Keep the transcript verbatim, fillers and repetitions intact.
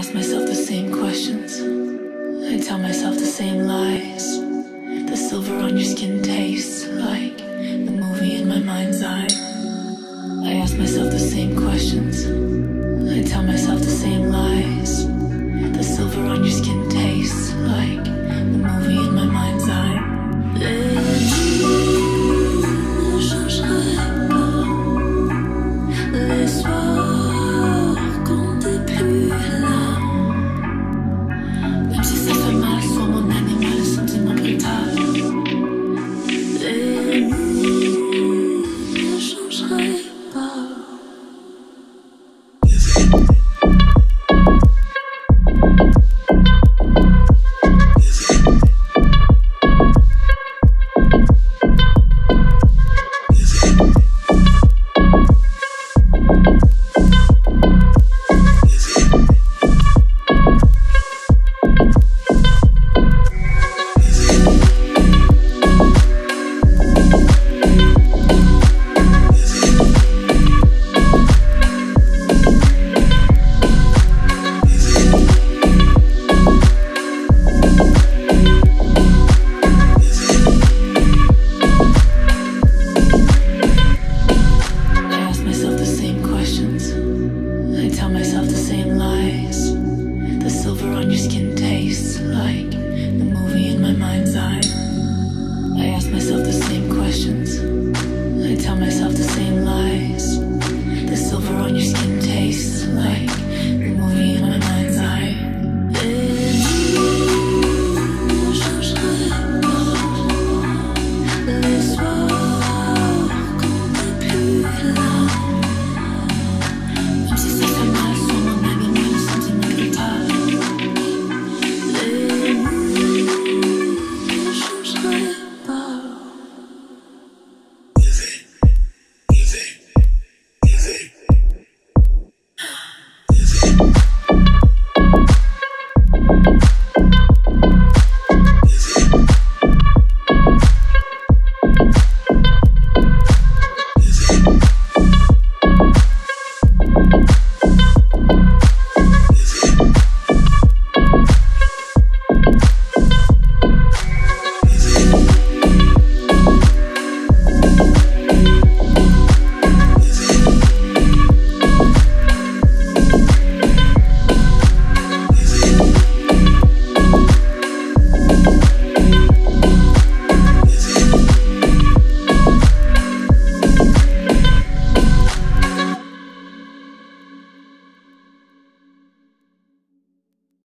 ask myself the same questions. I tell myself the same lies. The silver on your skin tastes like the movie in my mind's eye. I ask myself the same questions. I tell myself